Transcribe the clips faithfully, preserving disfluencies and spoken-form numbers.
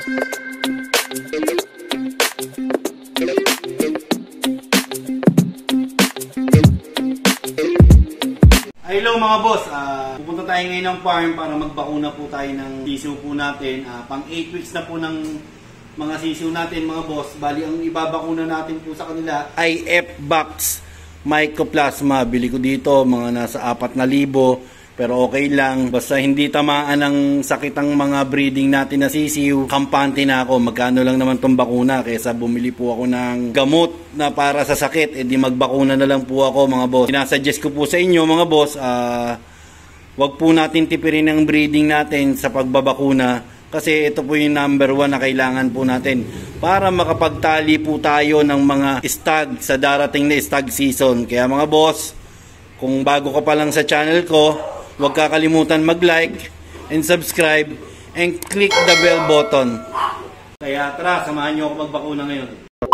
Hello mga boss, uh, pupunta tayo ngayon ng farm para magbakuna po tayo ng sisiw po natin. Uh, pang eight weeks na po ng mga sisiw natin mga boss. Bali ang ibabakuna natin po sa kanila ay F-Box Mycoplasma. Bili ko dito mga nasa apat na libo. Pero okay lang, basta hindi tamaan ng sakit ang mga breeding natin na sisiw. Kampante na ako, magkano lang naman tong bakuna kaysa bumili po ako ng gamot na para sa sakit, edi magbakuna na lang po ako mga boss. Sinasuggest ko po sa inyo mga boss, uh, wag po natin tipirin ang breeding natin sa pagbabakuna kasi ito po yung number one na kailangan po natin para makapagtali po tayo ng mga stag sa darating na stag season. Kaya mga boss, kung bago ka pa lang sa channel ko, huwag kakalimutan mag-like and subscribe and click the bell button. Kaya tara, samahan nyo ako magbakuna ngayon.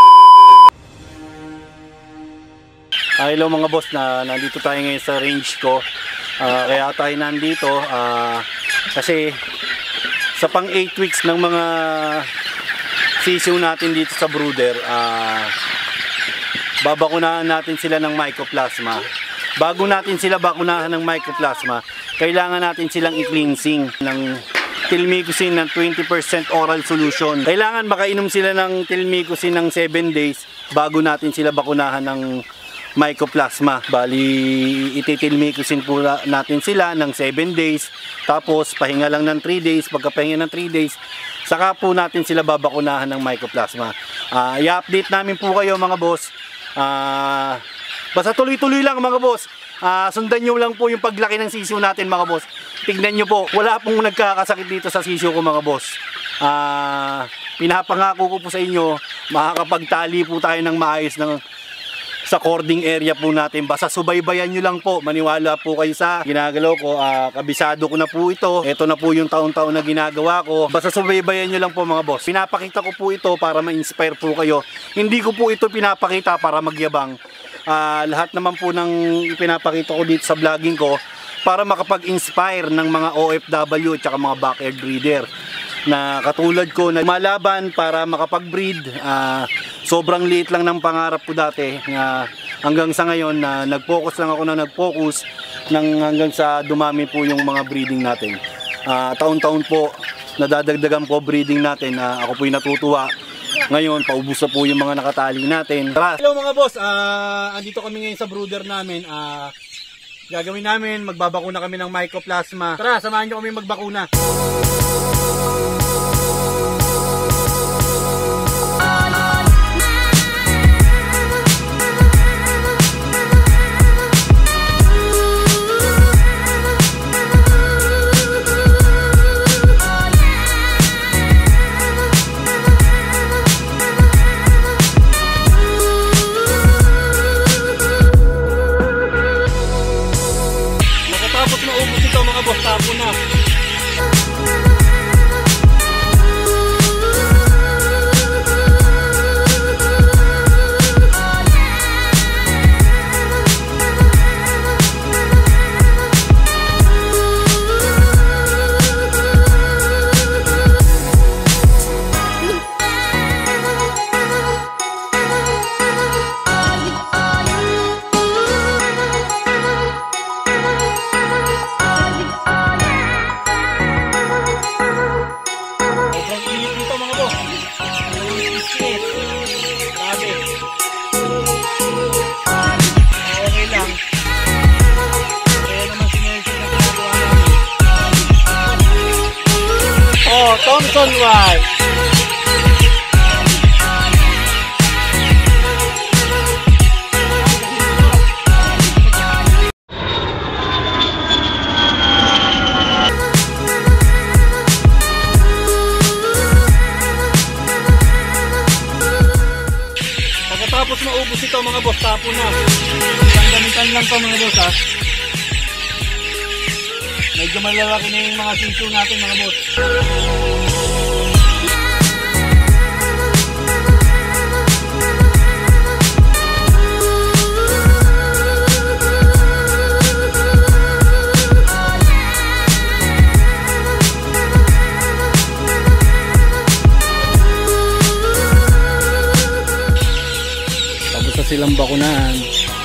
Ah, hello mga boss, na nandito tayo ngayon sa range ko. Uh, kaya tayo nandito uh, kasi sa pang eight weeks ng mga sisiw natin dito sa brooder, uh, babakunahan natin sila ng Mycoplasma. Bago natin sila bakunahan ng Mycoplasma, kailangan natin silang i-cleansing ng tilmicocin ng twenty percent oral solution. Kailangan makainom sila ng tilmicocin ng seven days bago natin sila bakunahan ng Mycoplasma. Bali, ititilmicocin po natin sila ng seven days, tapos pahinga lang ng three days. Pagkapahinga ng three days, saka po natin sila babakunahan ng Mycoplasma. Uh, i-update namin po kayo mga boss. Ah... Uh, Basta tuloy-tuloy lang mga boss. Uh, sundan nyo lang po yung paglaki ng sisiw natin mga boss. Tignan nyo po, wala pong nagkakasakit dito sa sisiw ko mga boss. Uh, pinapangako ko po sa inyo, makakapagtali po tayo ng maayos ng, sa cording area po natin. Basta subaybayan nyo lang po, maniwala po kayo sa ginagalaw ko. Uh, kabisado ko na po ito. Ito na po yung taon-taon na ginagawa ko. Basta subaybayan nyo lang po mga boss. Pinapakita ko po ito para ma-inspire po kayo. Hindi ko po ito pinapakita para magyabang. Uh, lahat naman po ng pinapakita ko dito sa vlogging ko para makapag-inspire ng mga O F W at saka mga backyard breeder na katulad ko na malaban para makapag-breed. Uh, sobrang liit lang ng pangarap ko dati na hanggang sa ngayon na uh, nag-focus lang ako na nag-focus ng hanggang sa dumami po yung mga breeding natin. Uh, taon-taon po nadadagdagan po breeding natin. Uh, ako po yung natutuwa. Ngayon, paubos na po yung mga nakatali natin. Tara. Hello mga boss, uh, andito kami ngayon sa brooder namin. Uh, gagawin namin, magbabakuna kami ng Mycoplasma. Tara, samahan nyo kami magbakuna. Tapo na. Thompson White. Pagkatapos maubos ito mga boss, tapo na. Isang gamitan lang to mga boss ha. Medyo malalaki na yung mga sisiw natin mga boss. walang bakunahan.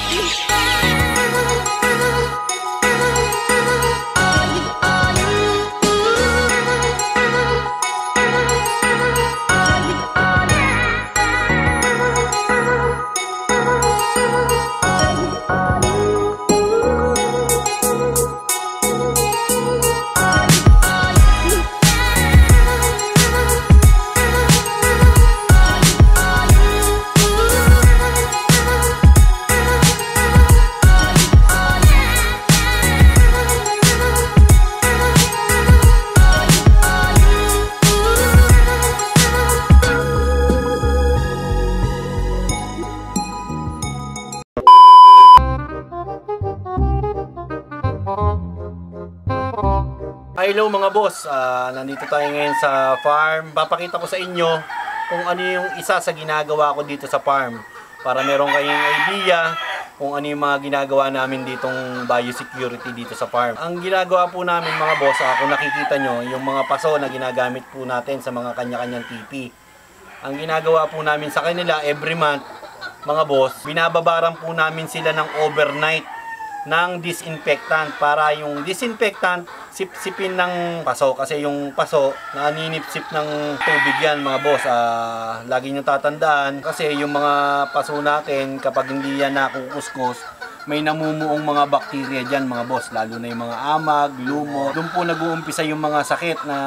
Hello mga boss, uh, nandito tayo ngayon sa farm. Papakita ko sa inyo kung ano yung isa sa ginagawa ko dito sa farm para meron kayong idea kung ano yung mga ginagawa namin ditong biosecurity dito sa farm. Ang ginagawa po namin mga boss, uh, kung nakikita nyo, yung mga paso na ginagamit po natin sa mga kanya-kanyang T P. Ang ginagawa po namin sa kanila every month mga boss, binababaran po namin sila ng overnight ng disinfectant para yung disinfectant sip-sipin ng paso, kasi yung paso naninipsip ng tubig yan mga boss. Uh, lagi nyo tatandaan kasi yung mga paso natin kapag hindi yan nakukuskus may namumuong mga bakterya dyan mga boss, lalo na yung mga amag, lumot. Doon po nag-uumpisa yung mga sakit na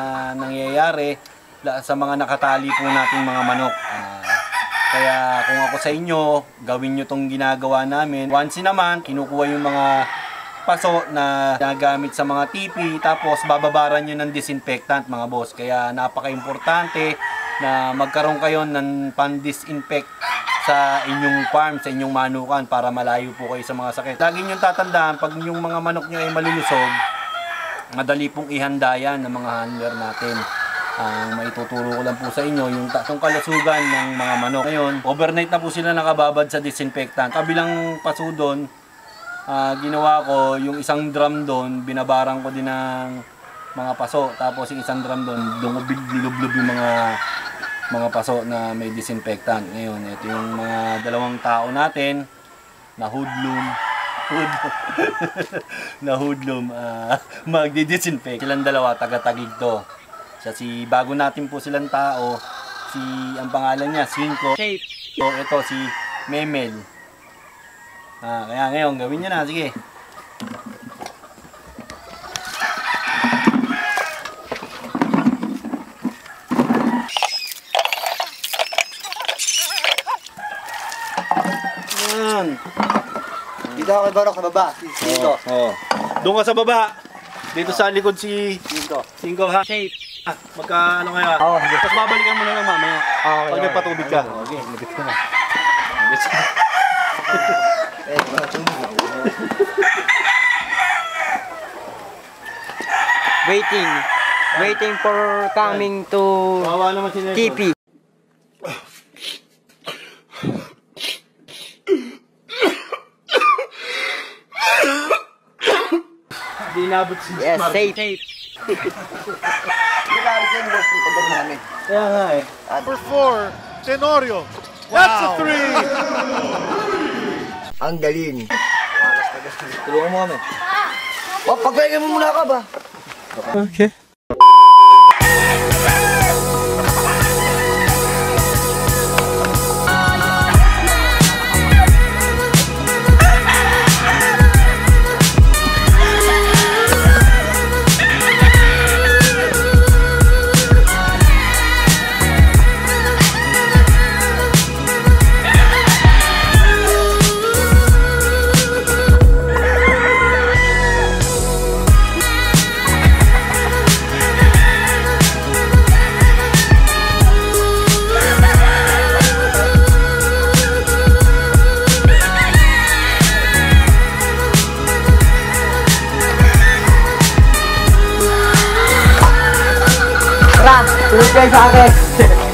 nangyayari sa mga nakatali po nating mga manok. uh, Kaya kung ako sa inyo, gawin nyo tong ginagawa namin. Once naman, kinukuha yung mga paso na ginagamit sa mga T P, tapos bababaran nyo ng disinfectant mga boss. Kaya napaka-importante na magkaroon kayo ng pan-disinfect sa inyong farm, sa inyong manukan para malayo po kayo sa mga sakit. Lagi nyo tatandaan, pag yung mga manok nyo ay malulusog, madali pong ihanda yan ng mga handler natin. Ang uh, maituturo ko lang po sa inyo yung tatong kalusugan ng mga manok. Ngayon, overnight na po sila nakababad sa disinfectant. Kabilang paso doon, uh, ginawa ko yung isang drum doon, binabarang ko din ng mga paso. Tapos yung isang drum doon, dumubig-lublob yung mga mga paso na may disinfectant. Ngayon, ito yung mga dalawang tao natin na hoodlum. Hoodlum. na hoodlum. Uh, magdi-disinfect. Silang dalawa, taga-tagig to. Si bago natin po silang tao, si ang pangalan niya Cinco. So ito si Memel. Ah, kaya ngayon gawin niyo na, sige. Yan. Dito ako barok sa baba, si Cinco. Oh, oh. Doon ka sa baba. Dito sa likod si Cinco. Cinco ha. Shape. Ah, magka ano kaya? Oo. Tapos babalikan mo na lang mamaya. Okay. Pag may patubig ka. Okay, nabit ko na. Nabit ko. Waiting. Waiting for coming to T P. Hindi inabot si Yes, Smart. safe. Safe. Kaya nga eh. Number four, Tenorio. That's a three! Ang galing. Tulungan mo kami. Oh, pagpahinga mo muna ka ba? Okay. Tulog kayo sa akin.